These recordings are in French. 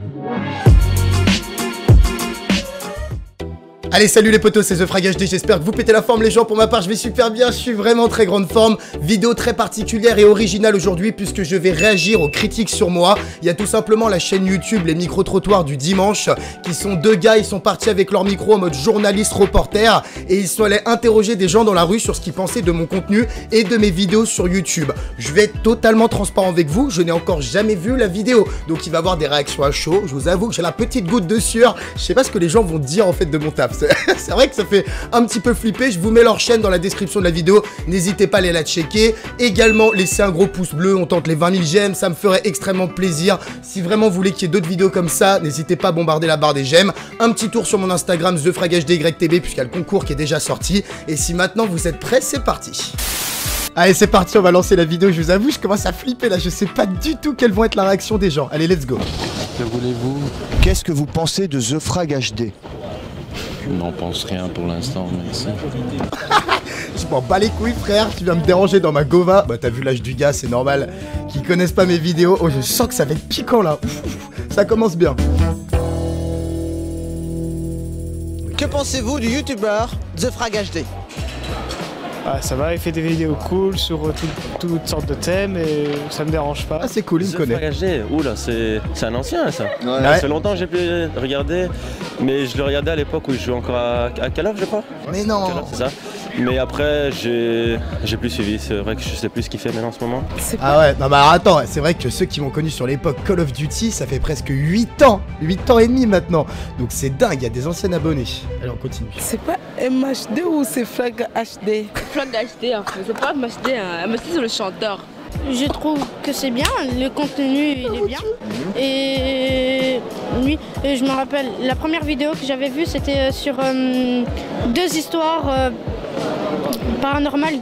Allez, salut les potos, c'est TheFragHD, j'espère que vous pétez la forme les gens. Pour ma part, je vais super bien, je suis vraiment très grande forme. Vidéo très particulière et originale aujourd'hui puisque je vais réagir aux critiques sur moi. Il y a tout simplement la chaîne YouTube Les Micro-Trottoirs du Dimanche qui sont deux gars, ils sont partis avec leur micro en mode journaliste reporter et ils sont allés interroger des gens dans la rue sur ce qu'ils pensaient de mon contenu et de mes vidéos sur YouTube. Je vais être totalement transparent avec vous, je n'ai encore jamais vu la vidéo, donc il va y avoir des réactions à chaud. Je vous avoue que j'ai la petite goutte de sueur, je sais pas ce que les gens vont dire en fait de mon taf. C'est vrai que ça fait un petit peu flipper. Je vous mets leur chaîne dans la description de la vidéo. N'hésitez pas à aller la checker. Également, laissez un gros pouce bleu. On tente les 20 000 j'aime. Ça me ferait extrêmement plaisir. Si vraiment vous voulez qu'il y ait d'autres vidéos comme ça, n'hésitez pas à bombarder la barre des j'aime. Un petit tour sur mon Instagram, TheFragHDYTB, puisqu'il y a le concours qui est déjà sorti. Et si maintenant vous êtes prêts, c'est parti. Allez, c'est parti, on va lancer la vidéo. Je vous avoue, je commence à flipper là. Je sais pas du tout quelles vont être la réaction des gens. Allez, let's go. Que voulez-vous? Qu'est-ce que vous pensez de TheFragHD? Je n'en pense rien pour l'instant, merci. Je m'en bats les couilles, frère. Tu viens me déranger dans ma gova. Bah, t'as vu l'âge du gars, c'est normal. Qu'ils connaissent pas mes vidéos. Oh, je sens que ça va être piquant là. Ça commence bien. Que pensez-vous du youtubeur TheFragHD? Ah, ça va, il fait des vidéos cool sur toutes sortes de thèmes et ça me dérange pas. Ah, c'est cool, il me connaît. TheFragHD, oula, c'est un ancien ça. Ouais. Ça fait longtemps que j'ai pu regarder, mais je le regardais à l'époque où je jouais encore à Call of, je crois. Mais non. C'est ça. Mais après, j'ai plus suivi. C'est vrai que je sais plus ce qu'il fait maintenant en ce moment. Ah ouais, non bah attends, c'est vrai que ceux qui m'ont connu sur l'époque Call of Duty, ça fait presque 8 ans. 8 ans et demi maintenant. Donc c'est dingue, il y a des anciens abonnés. Allez, on continue. C'est pas MHD ou c'est FragHD? FragHD, en fait. C'est pas MHD, hein. MHD c'est le chanteur. Je trouve que c'est bien, le contenu il est bien. Et oui, je me rappelle, la première vidéo que j'avais vue c'était sur deux histoires paranormales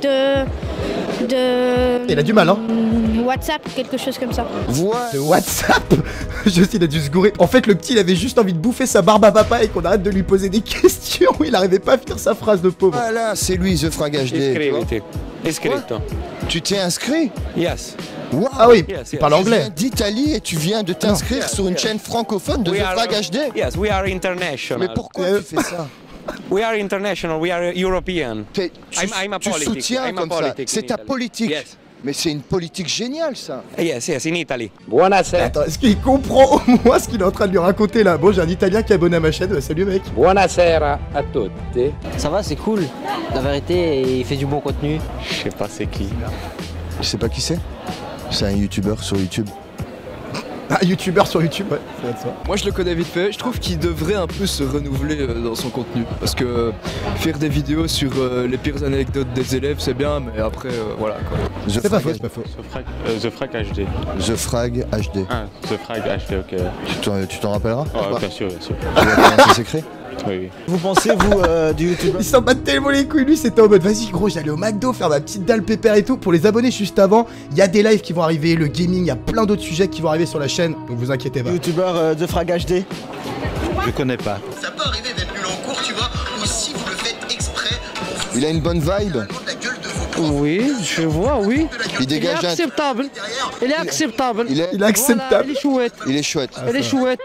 de... Il a du mal, hein. WhatsApp, quelque chose comme ça. De WhatsApp. Je sais, il a dû se gourer. En fait, le petit, il avait juste envie de bouffer sa barbe à papa et qu'on arrête de lui poser des questions. Il arrivait pas à finir sa phrase de pauvre. Ah là, c'est lui, TheFragHD. Iscritto. Tu t'es inscrit? Yes. Wow. Ah oui, Yes, il parle anglais. Tu viens d'Italie et tu viens de t'inscrire sur une chaîne francophone de TheFragHD? Yes, we are international. Mais pourquoi tu fais ça? We are international, we are European. I'm a Tu politic. soutiens comme ça. C'est ta politique. Yes. Mais c'est une politique géniale, ça. Yes, in Italy. Buonasera. Attends, est-ce qu'il comprend au moins ce qu'il est en train de lui raconter là? Bon, j'ai un Italien qui est abonné à ma chaîne. Salut mec. Buonasera a tutti. Ça va, c'est cool. La vérité, il fait du bon contenu. Je sais pas c'est qui. Tu sais pas qui c'est? C'est un youtubeur sur YouTube. Ah, youtubeur sur YouTube, ouais, ça va être ça. Moi je le connais vite fait, je trouve qu'il devrait un peu se renouveler dans son contenu. Parce que faire des vidéos sur les pires anecdotes des élèves c'est bien, mais après voilà quoi. C'est pas faux, c'est pas faux. TheFragHD. TheFragHD. Ah, TheFragHD, ok. Tu t'en rappelleras? Oh, bien sûr, bien sûr. Tu vois comment ça s'écrit? Oui, oui. Vous pensez, vous, du youtubeur? Il s'en bat tellement les couilles, lui c'était en mode vas-y gros, j'allais au McDo faire ma petite dalle pépère et tout. Pour les abonnés juste avant, il y a des lives qui vont arriver, le gaming, il y a plein d'autres sujets qui vont arriver sur la chaîne, donc vous inquiétez pas. Youtubeur TheFragHD? Je connais pas. Ça peut arriver d'être nul en cours, tu vois, ou si vous le faites exprès, Il a une bonne vibe. Oui, je vois, oui. Il dégage Il est acceptable. Il est acceptable. Il est acceptable. Voilà, il est chouette. Il est chouette. Il est chouette.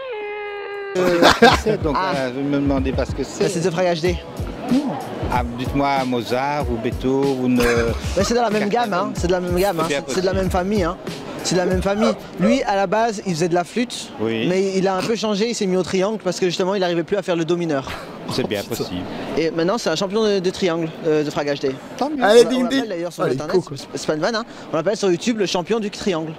Donc vous me demandez pas ce que c'est. C'est TheFragHD. Ah, dites-moi Mozart ou Beethoven ou une... Mais c'est de la même gamme, hein. C'est de la même gamme, hein. C'est de la même famille, hein. C'est de la même famille. Lui, à la base, il faisait de la flûte, mais il a un peu changé, il s'est mis au triangle parce que justement, il n'arrivait plus à faire le do mineur. C'est bien possible. Et maintenant, c'est un champion de triangle, TheFragHD. Allez, On ding l'appelle ding. d'ailleurs sur internet, c'est pas une vanne, hein. On l'appelle sur YouTube le champion du triangle.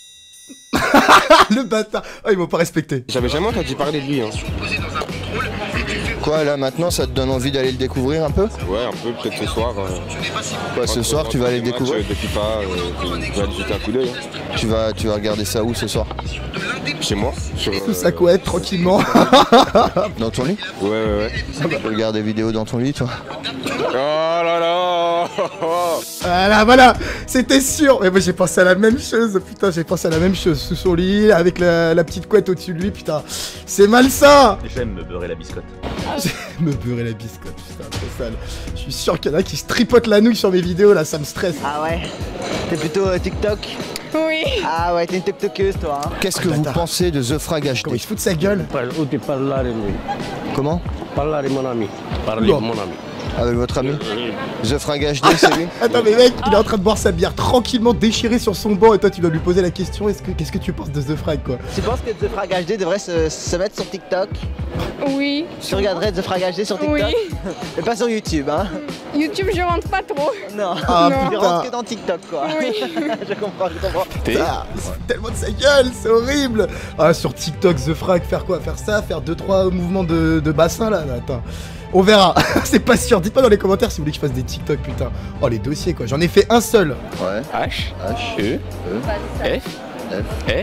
Le bâtard. Oh, ils m'ont pas respecté. J'avais jamais entendu parler de lui. Hein. Quoi là maintenant, ça te donne envie d'aller le découvrir un peu? Ouais, un peu, peut-être ce soir. Quoi, ce soir tu vas aller le découvrir? De FIFA, je vais aller jeter un coup d'œil. Tu vas regarder ça où ce soir? Chez moi. Tout ça couette, tranquillement. Dans ton lit? Ouais. Tu regardes des vidéos dans ton lit toi? Oh là là. Voilà, c'était sûr. Mais moi j'ai pensé à la même chose, putain, j'ai pensé à la même chose. Sous son lit, avec la petite couette au-dessus de lui, putain. C'est malsain. J'aime me beurrer la biscotte. Me beurrer la biscotte, putain, trop sale. Je suis sûr qu'il y en a qui se tripotent la nouille sur mes vidéos là, ça me stresse. Ah ouais? T'es plutôt TikTok? Oui. Ah ouais, t'es une tiktokeuse toi. Hein. Qu'est-ce que vous pensez de The Frag HD? Il se fout de sa gueule. Comment? Parler mon ami. Parler mon ami. Avec votre ami? The Frag HD, c'est lui? Attends mais mec, il est en train de boire sa bière tranquillement déchirée sur son banc et toi tu dois lui poser la question, qu'est-ce que tu penses de The Frag quoi? Tu penses que The Frag HD devrait se mettre sur TikTok? Oui. Tu regarderais The Frag HD sur TikTok? Oui. Mais pas sur YouTube hein? YouTube je rentre pas trop. Non, ah, tu rentres que dans TikTok quoi. Oui. je comprends. Putain, il se fout tellement de sa gueule, c'est horrible. Ah sur TikTok The Frag, faire quoi? Faire ça? Faire 2-3 mouvements de bassin là? Attends. On verra, c'est pas sûr. Dites pas dans les commentaires si vous voulez que je fasse des TikTok, putain. Oh, les dossiers, quoi. J'en ai fait un seul. Ouais. H, E, F, R.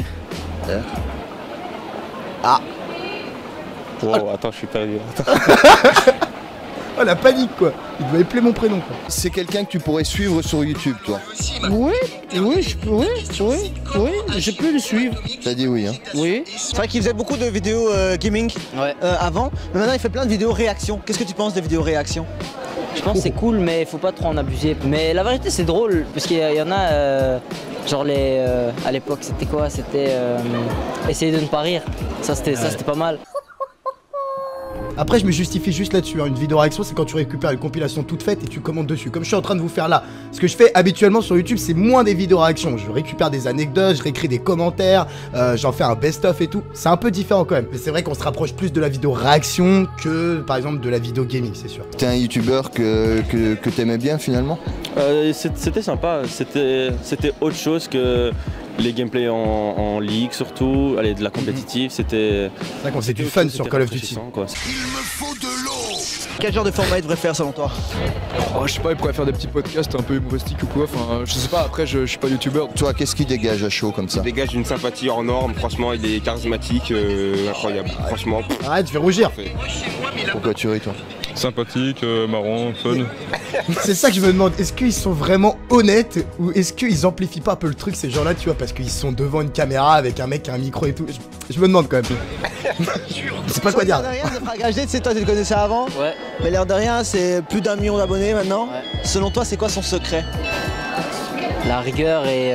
Ah. Wow, attends, je suis perdu. Oh, la panique, quoi. Il doit épeler mon prénom, quoi. C'est quelqu'un que tu pourrais suivre sur YouTube, toi? Oui, je peux le suivre. T'as dit oui, hein? Oui. C'est vrai qu'il faisait beaucoup de vidéos gaming avant, mais maintenant il fait plein de vidéos réactions. Qu'est-ce que tu penses des vidéos réactions? Je pense que c'est cool, mais il faut pas trop en abuser. Mais la vérité, c'est drôle, parce qu'il y en a, genre à l'époque, c'était quoi? C'était essayer de ne pas rire. Ça, c'était pas mal. Après, je me justifie juste là-dessus. Hein. Une vidéo réaction, c'est quand tu récupères une compilation toute faite et tu commandes dessus. Comme je suis en train de vous faire là. Ce que je fais habituellement sur YouTube, c'est moins des vidéos réactions. Je récupère des anecdotes, je réécris des commentaires, j'en fais un best-of et tout. C'est un peu différent quand même. Mais c'est vrai qu'on se rapproche plus de la vidéo réaction que, par exemple, de la vidéo gaming, c'est sûr. T'es un youtubeur que t'aimais bien finalement? C'était sympa. C'était autre chose que les gameplays en ligue surtout, allez, de la compétitive, c'était... C'est vrai qu'on faisait du fun sur Call of Duty. Quoi. Quel genre de format il devrait faire selon toi? Oh, je sais pas, il pourrait faire des petits podcasts un peu humoristiques ou quoi, enfin je sais pas, après je suis pas youtubeur. Toi, qu'est-ce qui dégage à chaud comme ça? Il dégage une sympathie hors norme, franchement il est charismatique, incroyable, franchement. Arrête, je vais rougir. Pourquoi tu ris toi? Sympathique, marrant, fun. C'est ça que je me demande, est-ce qu'ils sont vraiment honnêtes ou est-ce qu'ils amplifient pas un peu le truc ces gens-là, tu vois, parce qu'ils sont devant une caméra avec un mec qui a un micro et tout. Je me demande quand même. Je sais pas quoi dire. L'air de rien, The Frag HD, tu sais, toi tu le connaissais avant. Ouais. Mais l'air de rien, c'est plus d'1 million d'abonnés maintenant. Ouais. Selon toi, c'est quoi son secret? La rigueur et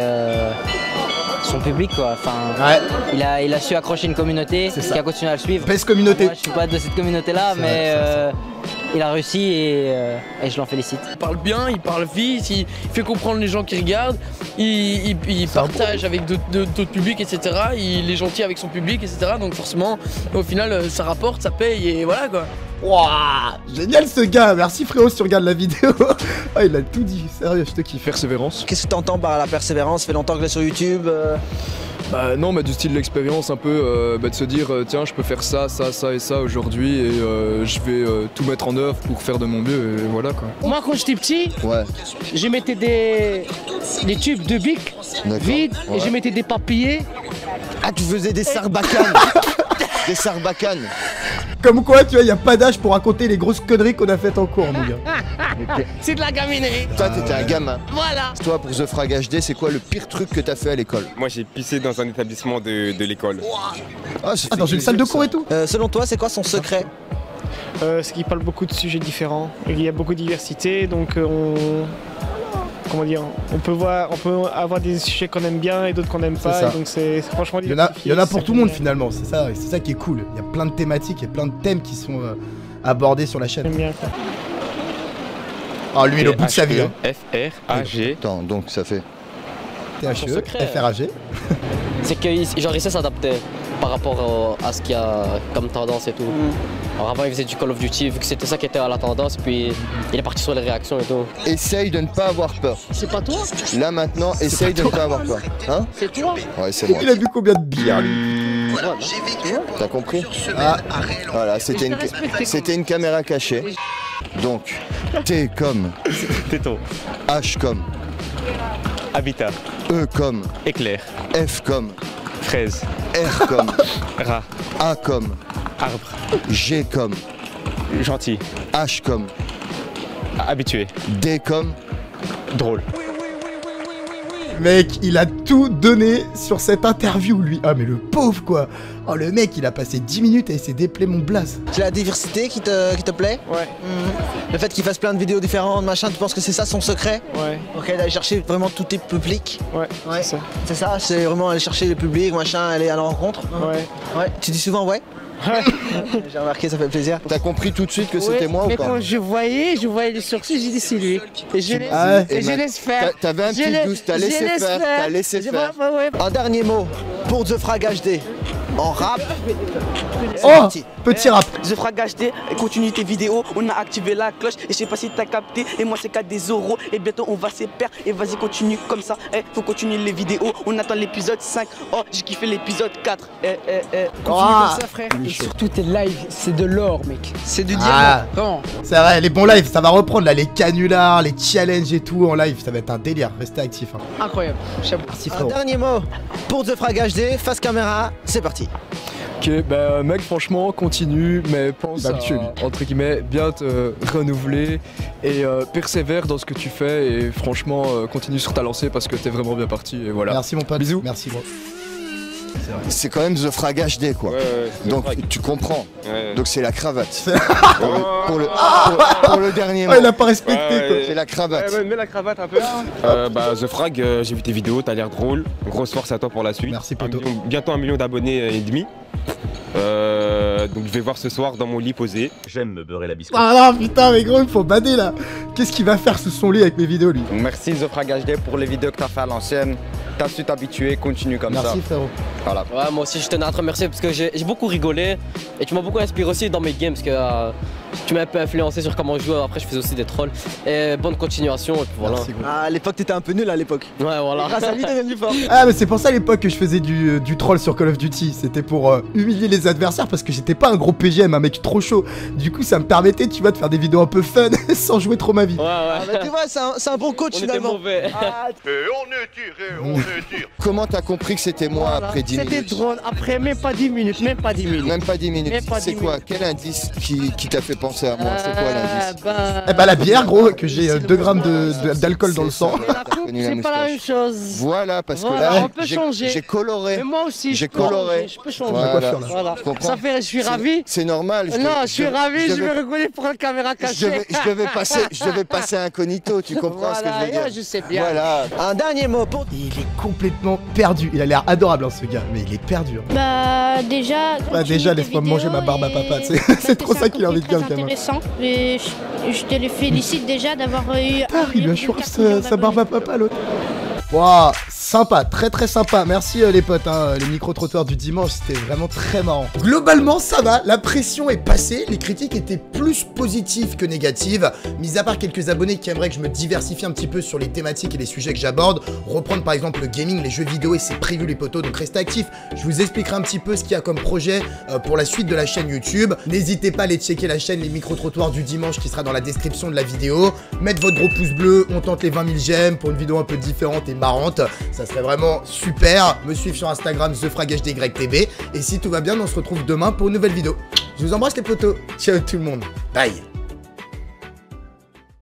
son public quoi. Enfin, ouais. il a su accrocher une communauté qui a continué à le suivre. Best communauté. Moi, je suis pas de cette communauté là, mais il a réussi et je l'en félicite. Il parle bien, il parle vite, il fait comprendre les gens qui regardent, il partage avec d'autres publics, etc. Il est gentil avec son public, etc. Donc forcément, au final, ça rapporte, ça paye et voilà quoi. Wouah, génial ce gars, merci frérot si tu regardes la vidéo. Ah, il a tout dit, sérieux, je te kiffe. Persévérance. Qu'est-ce que t'entends par la persévérance? Ça fait longtemps que je l'ai sur YouTube. Bah non, mais du style l'expérience un peu, de se dire tiens je peux faire ça, ça, ça et ça aujourd'hui et je vais tout mettre en œuvre pour faire de mon mieux et voilà quoi. Moi quand j'étais petit, ouais, je mettais des tubes de bic vides et je mettais des papiers. Ah tu faisais des sarbacanes. Des sarbacanes. Comme quoi, tu vois, y a pas d'âge pour raconter les grosses conneries qu'on a faites en cours, mon gars. C'est de la gaminerie. Toi, t'étais un gamin. Voilà. Toi, pour The Frag HD, c'est quoi le pire truc que t'as fait à l'école? Moi, j'ai pissé dans un établissement de l'école. Ah, dans une salle de cours et tout? Selon toi, c'est quoi son secret? C'est qu'il parle beaucoup de sujets différents. Il y a beaucoup de diversité, donc comment dire, on peut avoir des sujets qu'on aime bien et d'autres qu'on n'aime pas, et donc c'est franchement il y en a pour tout le monde finalement, c'est ça qui est cool. Il y a plein de thématiques et plein de thèmes qui sont abordés sur la chaîne. J'aime bien quoi. Ah lui, le bout de sa vie. F-R-A-G. Attends, donc ça fait T-H-E, F-R-A-G. C'est que genre il sait s'adapter par rapport à ce qu'il y a comme tendance et tout. Alors avant il faisait du Call of Duty vu que c'était ça qui était à la tendance, puis il est parti sur les réactions et tout. Essaye de ne pas avoir peur. C'est pas toi? Là maintenant, essaye de ne pas avoir peur. Hein? C'est toi? Ouais, c'est moi. Il a bu combien de bières lui? Voilà, j'ai vécu. T'as compris? Ah, voilà, c'était une caméra cachée. Donc, T comme Téton. H comme Habitat. E comme Éclair. F comme Fraise. R comme Rat. A comme Arbre. G comme Gentil. H comme Habitué. D comme Drôle. Mec, il a tout donné sur cette interview, lui. Ah, mais le pauvre, quoi. Oh, le mec, il a passé 10 minutes à essayer d'épeler mon blaze. C'est la diversité qui te plaît? Ouais. Le fait qu'il fasse plein de vidéos différentes, machin, tu penses que c'est ça son secret? Ouais. Ok, d'aller chercher vraiment tous tes publics? Ouais, c'est ça. C'est ça, c'est vraiment aller chercher les publics, machin, aller à la rencontre? Ouais. Ouais. Tu dis souvent ouais? Ouais. J'ai remarqué, ça fait plaisir. T'as compris tout de suite que c'était moi ou pas? Mais quand je voyais les sourcils, j'ai dit c'est lui. Et je laisse faire. T'avais un petit douce, t'as laissé faire, t'as laissé faire. Un dernier mot pour The Frag HD. En rap. Oh, petit rap. The Frag HD, continue tes vidéos, on a activé la cloche et je sais pas si t'as capté. Et moi c'est 4 des euros et bientôt on va se perdre. Et vas-y continue comme ça, faut continuer les vidéos. On attend l'épisode 5, oh j'ai kiffé l'épisode 4. Continue comme ça frère. Et surtout tes lives, c'est de l'or mec. C'est du diamant, vraiment. C'est vrai, les bons lives, ça va reprendre là, les canulars, les challenges et tout en live, ça va être un délire, restez actifs. Hein. Incroyable, chapeau. Un dernier mot pour The Frag HD, face caméra, c'est parti. Ok, bah mec franchement continue, mais pense à, entre guillemets, bien te renouveler et persévère dans ce que tu fais et franchement continue sur ta lancée parce que t'es vraiment bien parti et voilà. Merci mon pote. Bisous. Merci gros. C'est quand même The Frag HD quoi. Donc tu comprends. Donc c'est la cravate. pour le dernier mot. Il a pas respecté quoi. C'est la cravate. Mets la cravate un peu. The Frag, j'ai vu tes vidéos, t'as l'air drôle. Grosse force à toi pour la suite. Merci poto. Bientôt 1 million d'abonnés et demi. Donc je vais voir ce soir dans mon lit posé. J'aime me beurrer la biscotte. Ah non putain mais gros il faut bader là. Qu'est-ce qu'il va faire sous son lit avec mes vidéos lui? Merci The Frag HD pour les vidéos que t'as fait à l'ancienne. T'as su t'habituer, continue comme ça. Merci frérot. Voilà. Ouais moi aussi je tenais à te remercier parce que j'ai beaucoup rigolé et tu m'as beaucoup inspiré aussi dans mes games parce que tu m'as un peu influencé sur comment jouer. Après je faisais aussi des trolls et bonne continuation et puis voilà. Merci, à l'époque t'étais un peu nul à l'époque. Ouais voilà. Grâce à lui t'es devenu fort. Ah mais c'est pour ça à l'époque que je faisais du troll sur Call of Duty. C'était pour humilier les adversaires parce que j'étais pas un gros PGM, un mec trop chaud. Du coup ça me permettait tu vois de faire des vidéos un peu fun sans jouer trop ma vie. Ouais. Ah, bah, tu vois c'est un bon coach finalement. Mauvais. Et on est tiré. Comment t'as compris que c'était moi après 10 minutes? C'était drôle, après même pas 10 minutes, même pas 10 minutes. Même pas 10 minutes. C'est quoi? Quel indice qui t'a fait penser à moi? C'est quoi l'indice? Eh bah la bière gros, que j'ai 2 grammes d'alcool dans le sang. C'est pas la même chose. Voilà, parce que Voilà, là, on peut changer. j'ai coloré. Mais moi aussi, j'ai coloré. Je peux changer. Voilà. Ça fait, je suis ravi. C'est normal. Non, je suis ravi, je vais rigoler pour la caméra cachée. Je devais passer incognito, tu comprends ce que je veux dire? Je sais bien. Voilà. Un dernier mot pour... Il est complètement perdu. Il a l'air adorable hein, ce gars, mais il est perdu. Hein. Bah déjà laisse-moi manger ma barbe à papa. C'est trop ça qu'il a envie de dire le gamin. Intéressant. Et je te le félicite déjà d'avoir eu... Il lui a chouré sa barbe à papa l'autre. Waouh, sympa, très sympa. Merci les potes, hein, les micro-trottoirs du dimanche, c'était vraiment très marrant. Globalement, ça va, la pression est passée, les critiques étaient plus positives que négatives. Mis à part quelques abonnés qui aimeraient que je me diversifie un petit peu sur les thématiques et les sujets que j'aborde, reprendre par exemple le gaming, les jeux vidéo et c'est prévu les potos, donc restez actifs. Je vous expliquerai un petit peu ce qu'il y a comme projet pour la suite de la chaîne YouTube. N'hésitez pas à aller checker la chaîne Les Micro-trottoirs du dimanche qui sera dans la description de la vidéo. Mettre votre gros pouce bleu, on tente les 20 000 j'aime pour une vidéo un peu différente et marrante, ça serait vraiment super. Me suivre sur Instagram TheFragHDYTB et si tout va bien on se retrouve demain pour une nouvelle vidéo. Je vous embrasse les potos, ciao tout le monde, bye.